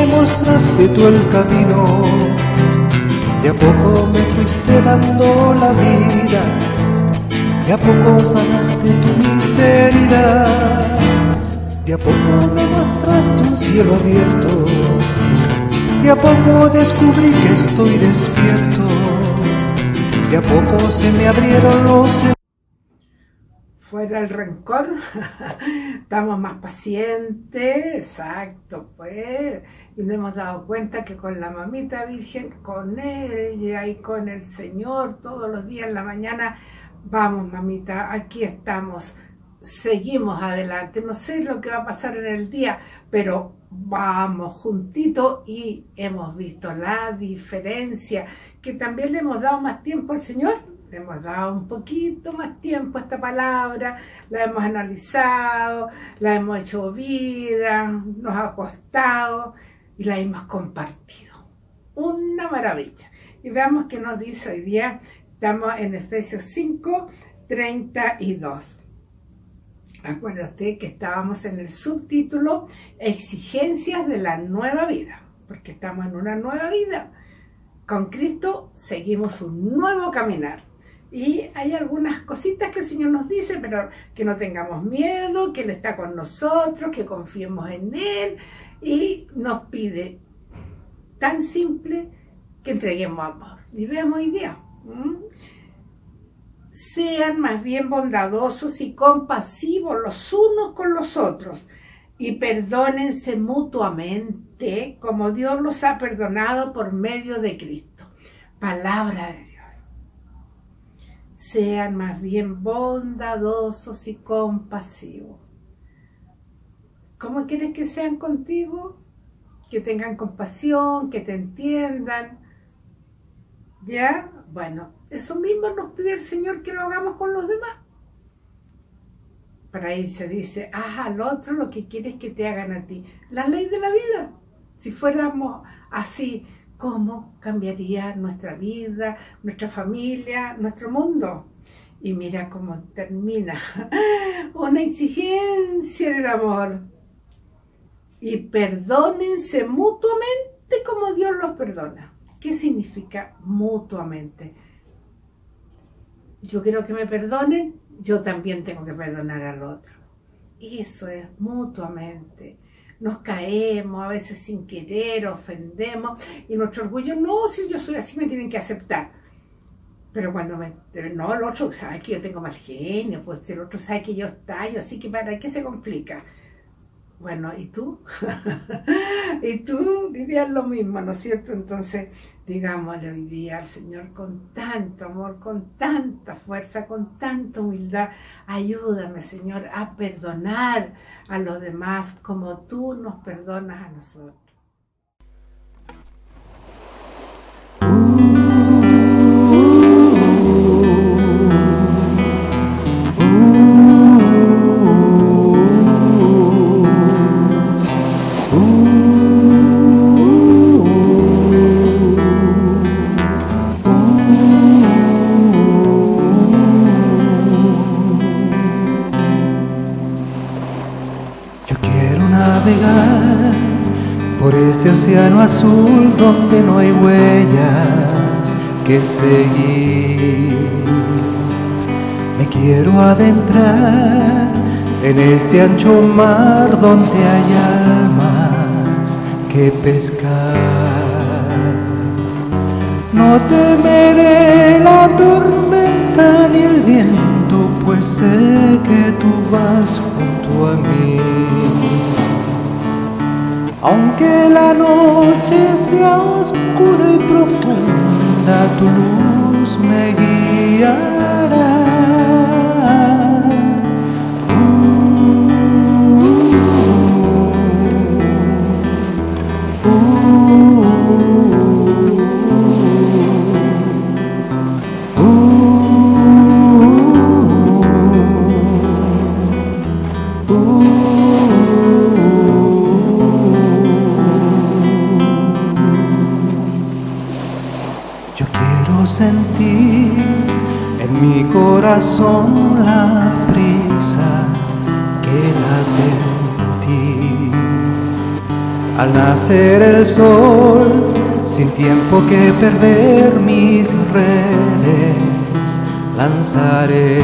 me mostraste tú el camino, de a poco me fuiste dando la vida, de a poco sanaste mis heridas, de a poco me mostraste un cielo abierto, de a poco descubrí que estoy despierto, de a poco se me abrieron los... Fuera el rencor, estamos más pacientes, exacto, pues, y nos hemos dado cuenta que con la mamita virgen, con ella y con el Señor, todos los días en la mañana, vamos mamita, aquí estamos, seguimos adelante, no sé lo que va a pasar en el día, pero vamos juntitos y hemos visto la diferencia, que también le hemos dado más tiempo al Señor. Le hemos dado un poquito más tiempo a esta palabra, la hemos analizado, la hemos hecho vida, nos ha costado y la hemos compartido. Una maravilla. Y veamos qué nos dice hoy día. Estamos en Efesios 5, 32. Acuérdate que estábamos en el subtítulo Exigencias de la nueva vida, porque estamos en una nueva vida. Con Cristo seguimos un nuevo caminar. Y hay algunas cositas que el Señor nos dice, pero que no tengamos miedo, que Él está con nosotros, que confiemos en Él. Y nos pide tan simple que entreguemos amor. Y veamos hoy día. Sean más bien bondadosos y compasivos los unos con los otros. Y perdónense mutuamente como Dios los ha perdonado por medio de Cristo. Palabra de Dios. Sean más bien bondadosos y compasivos. ¿Cómo quieres que sean contigo? Que tengan compasión, que te entiendan. ¿Ya? Bueno, eso mismo nos pide el Señor que lo hagamos con los demás. Para ahí se dice, haz al otro lo que quieres que te hagan a ti. La ley de la vida. Si fuéramos así, ¿cómo cambiaría nuestra vida, nuestra familia, nuestro mundo? Y mira cómo termina. Una exigencia en el amor. Y perdónense mutuamente como Dios los perdona. ¿Qué significa mutuamente? Yo quiero que me perdonen, yo también tengo que perdonar al otro. Y eso es mutuamente. Nos caemos a veces sin querer, ofendemos, y nuestro orgullo, no, si yo soy así me tienen que aceptar. Pero cuando no, el otro sabe que yo tengo mal genio, pues el otro sabe que yo estallo, así que ¿para qué se complica? Bueno, ¿y tú? Y tú dirías lo mismo, ¿no es cierto? Entonces, digámosle hoy día al Señor con tanto amor, con tanta fuerza, con tanta humildad. Ayúdame, Señor, a perdonar a los demás como tú nos perdonas a nosotros. Por ese océano azul donde no hay huellas que seguir, me quiero adentrar en ese ancho mar donde hay almas que pescar. No temeré la tormenta ni el viento, pues sé que tú vas junto a mí. Aunque la noche sea oscura y profunda, tu luz me guiará. Sentir en mi corazón la prisa que late en ti. Al nacer el sol, sin tiempo que perder, mis redes lanzaré.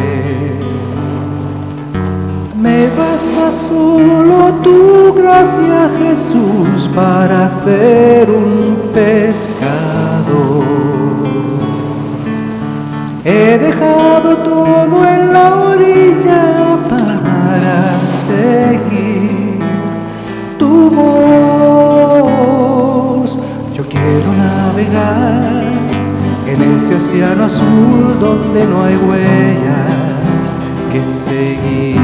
Me basta solo tu gracia, Jesús, para ser un pescador. He dejado todo en la orilla para seguir tu voz. Yo quiero navegar en ese océano azul donde no hay huellas que seguir.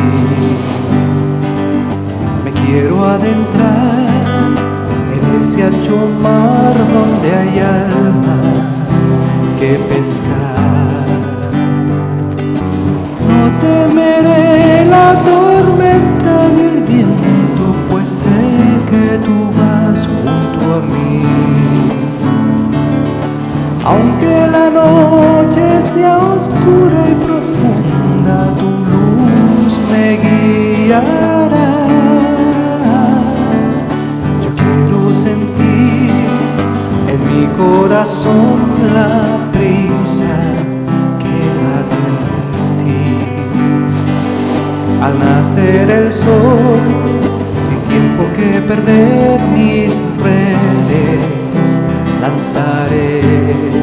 Me quiero adentrar en ese ancho mar donde hay almas que pescar. No temeré la tormenta ni el viento, pues sé que tú vas junto a mí. Aunque la noche sea oscura y profunda, tu luz me guiará. Yo quiero sentir en mi corazón la prisa que late en ti. Al nacer el sol, sin tiempo que perder, mis redes lanzaré.